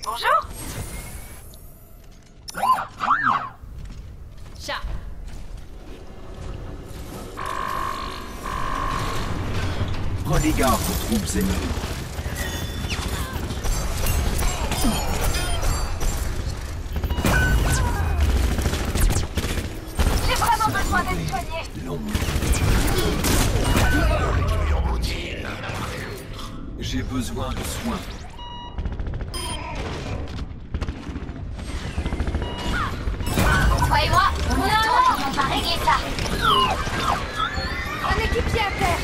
Bonjour. Chat. Prenez garde aux troupes ennemies. J'ai vraiment besoin d'être soigné. J'ai besoin de soins. Croyez-moi, on va régler ça. Un équipier à terre.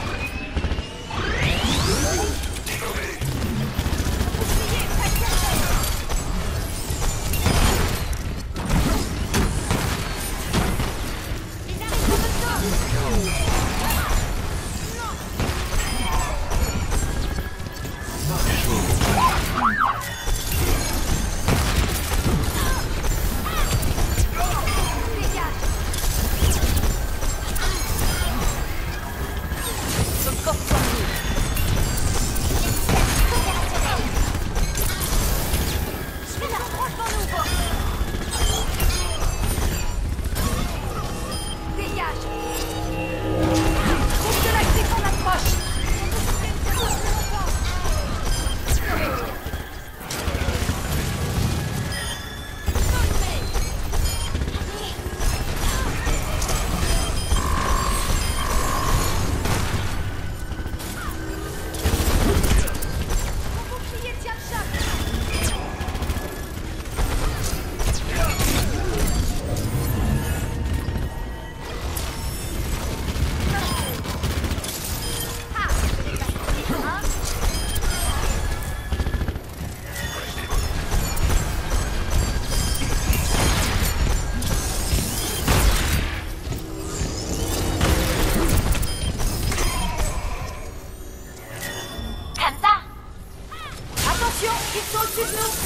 Ils sont au-dessus de nous.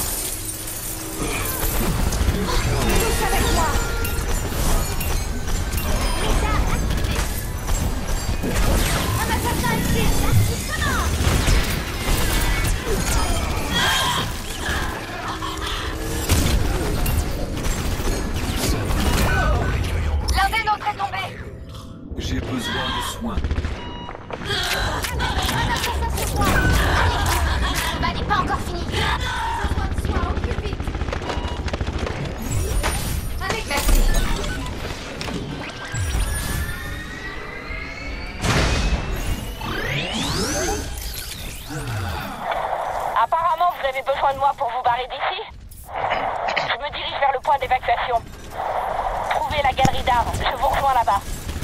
Tous avec moi. Un assassin ici. L'un des nôtres est tombé. J'ai besoin de soins. Un assassin sur moi. Le combat n'est pas encore fini. Besoin de soins au plus vite. Avec Merci. Apparemment, vous avez besoin de moi pour vous barrer d'ici. Je me dirige vers le point d'évacuation. Trouvez la galerie d'armes. Je vous rejoins là-bas.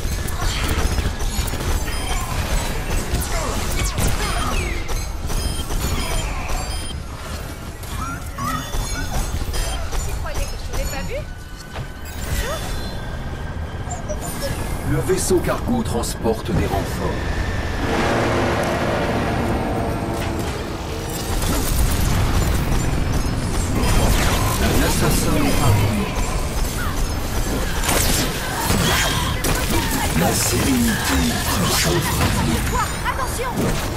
Tu croyais que je l'ai pas vu? Le vaisseau cargo transporte des renforts. Un assassin est parmi. La sérénité s'enfle. Quoi? Attention!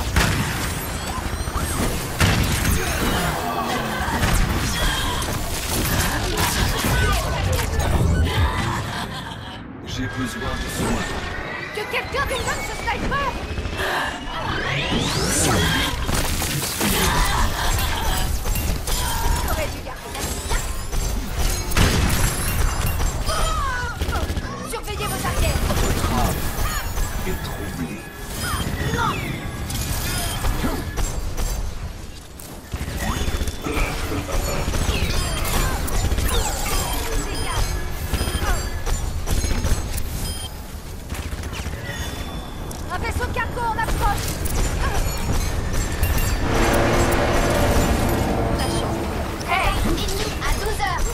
J'ai besoin de soins. Que quelqu'un désarme ce sniper! J'aurais dû garder la vie. Surveillez vos arrières! Votre âme est troublée. Un vaisseau cargo en approche! La chance. Hey, ennemi à 12 heures.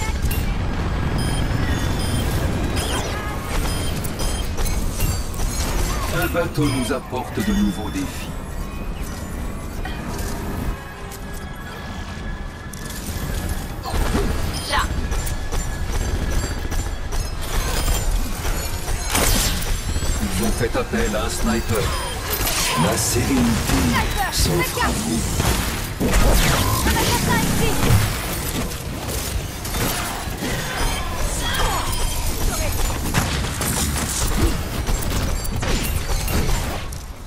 Un bateau nous apporte de nouveaux défis. Là. Ils ont fait appel à un sniper. La sérénité s'offre à vous. Un assassin ici!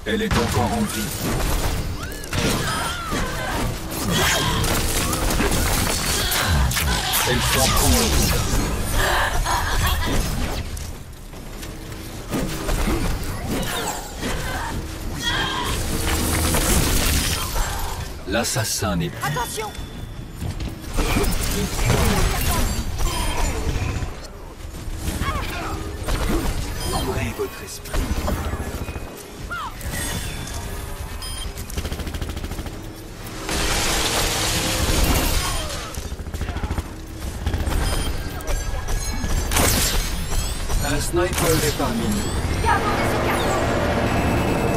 Elle est encore en vie. Elle s'en prend. L'assassin n'est plus. Attention! Ouvrez votre esprit. Un sniper est parmi nous. Garde mon vaisseau cargo!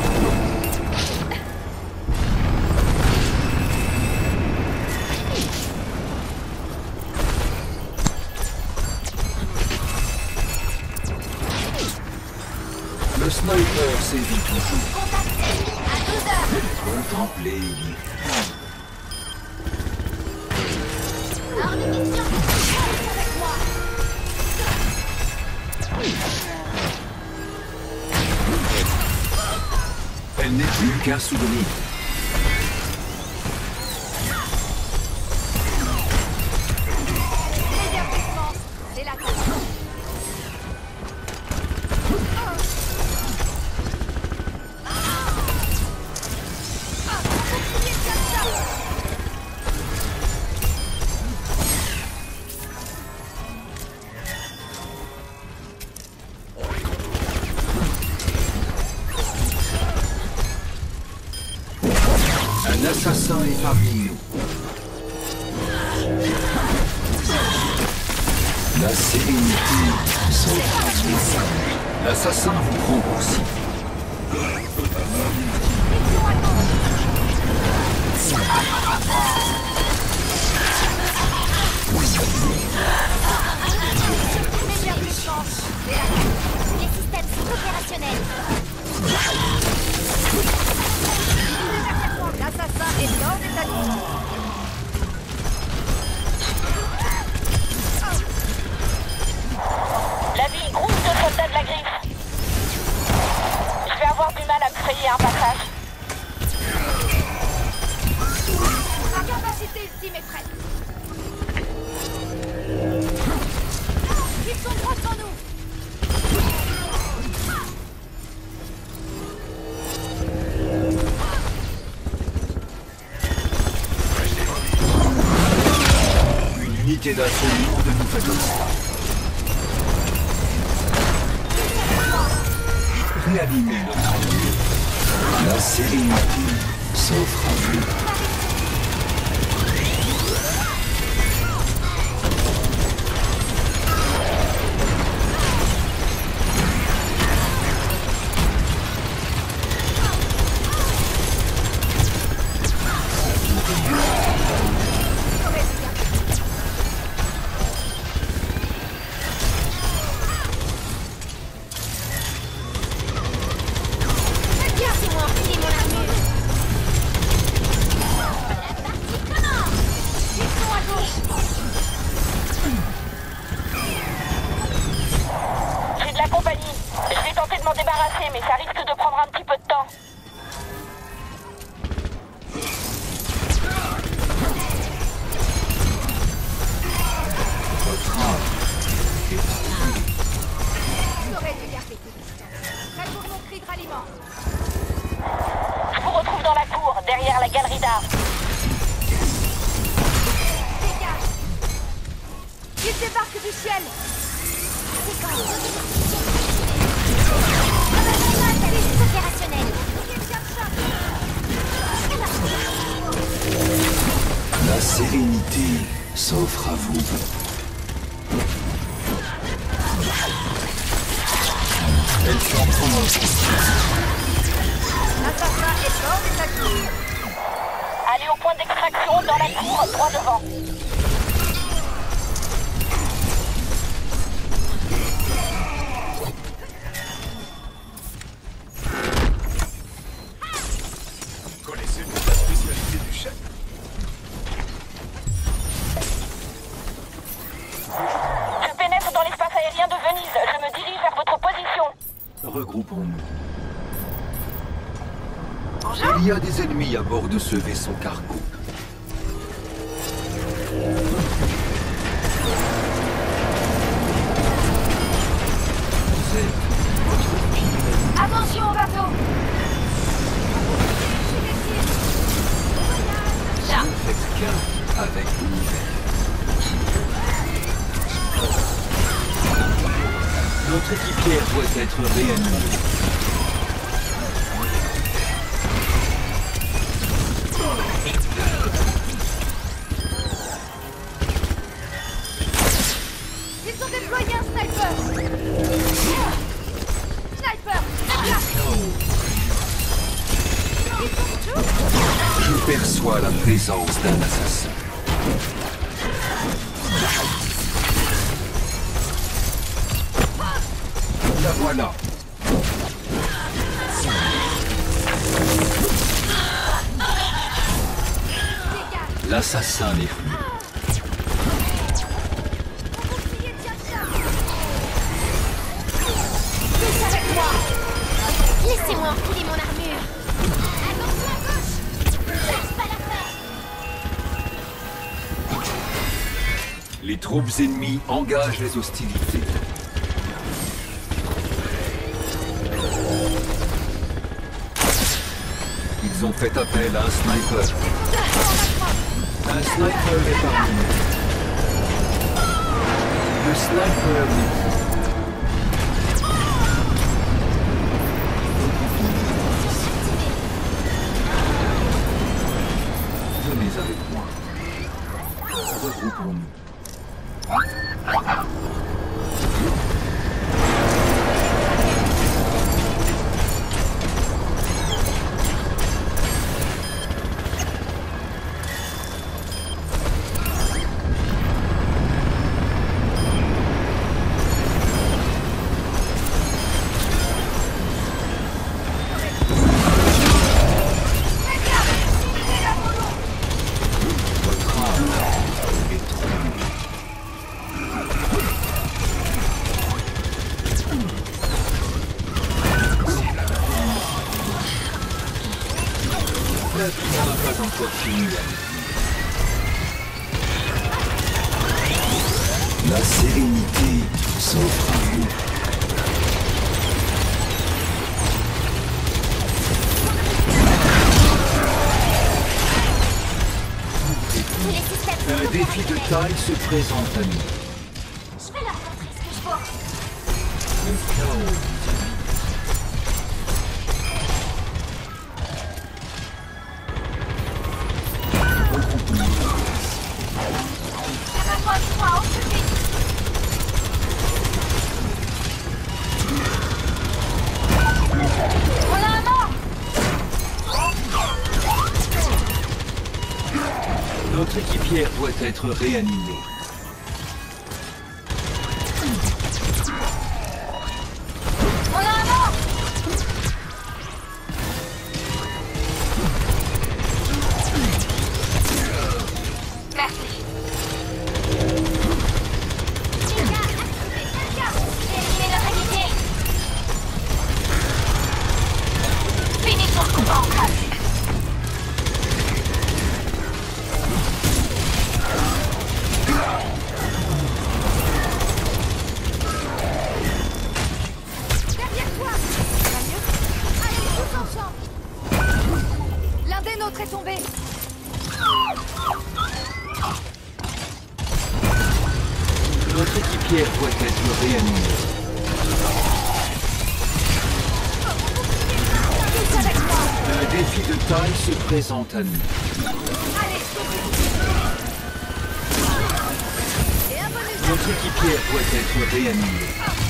Le sniper sévit toujours. Contacté à 12 heures. Contemplez. Hors de question. Reste avec moi. Elle n'est plus qu'un souvenir. L'évertissement, c'est la tâche. Continuez comme ça. Un assassin est parmi nous. La sérénité sauvera tous. L'assassin vous prend pour cible. Mission à gauche. L'évertissement, c'est la tâche. Les systèmes sont opérationnels. L'assassin est hors d'état de nuire. La ville groupe de soldats de la griffe. Je vais avoir du mal à me frayer un passage. Ma capacité ultime est prête. Ils sont droits devant nous. Une unité d'assaut lourde nous fait obstacle. Réanimez notre lieu. La sérénité s'offre à vous. Laissez-moi enfiler mon armure. Ils sont à gauche. J'ai de la compagnie. Je vais tenter de m'en débarrasser, mais ça risque de prendre un petit peu de temps. Votre âme est troublée. J'aurais dû garder tes distances. Prêt pour mon cri de ralliement. Je vous retrouve dans la cour, derrière la galerie d'art. Dégage. Ils débarquent du ciel. Opérationnel. La sérénité s'offre à vous. Elle s'en prend. L'assassin est hors d'état de nuire. Allez au point d'extraction, dans la cour, droit devant. Connaissez-vous la spécialité du chef? Je pénètre dans l'espace aérien de Venise. Je me dirige vers votre position. Regroupons-nous. Bonjour. Il y a des ennemis à bord de ce vaisseau cargo. Vous êtes votre pire. Attention au bateau. Vous ne faites qu'un avec l'univers. Notre équipière doit être réanimée. Ils ont déployé un sniper. Sniper. Je perçois la présence d'un assassin. La voilà. L'assassin est fui. Tous avec moi. Laissez-moi enfiler mon armure. Attention à gauche. Lâche pas l'affaire. Les troupes ennemies engagent les hostilités. Ils ont fait appel à un sniper. Un sniper est parmi nous. Le sniper est... Venez avec moi. Regroupons-nous. Votre âme est troublée. La vie n'a pas encore fini. La sérénité s'offre à vous. Les systèmes. Un défi de taille se présente à nous. Je vais leur montrer ce que je vois. Le chaos. Regroupons-nous. Ça m'approche, moi, au plus vite. On a un mort. Notre équipière doit être réanimée. On a un mort. Merci. Éliminez notre unité. Finissons ce combat en crasse. Derrière toi. Ça va mieux? Allez, tous ensemble. L'un des nôtres est tombé. Notre équipière doit être réanimée. Tous avec moi. Un défi de taille se présente à nous. Allez, et un bonus. Notre équipière doit être réanimée.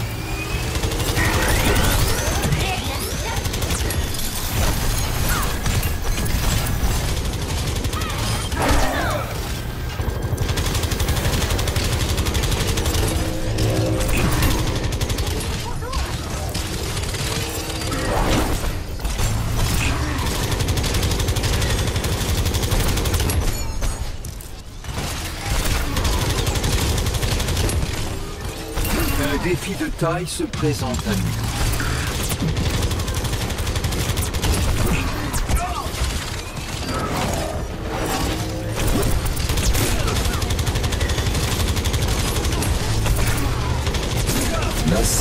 Un défi de taille se présente à nous.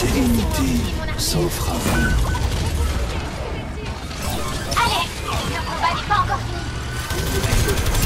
sérénité s'offre à vous. Allez, le combat n'est pas encore fini.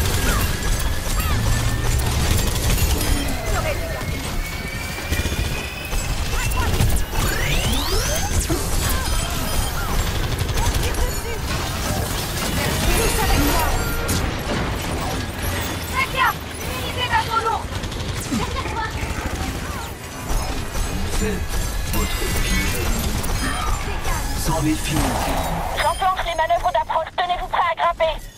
Votre pire. C'en est fini. J'enclenche les manœuvres d'approche. Tenez-vous prêts à grimper.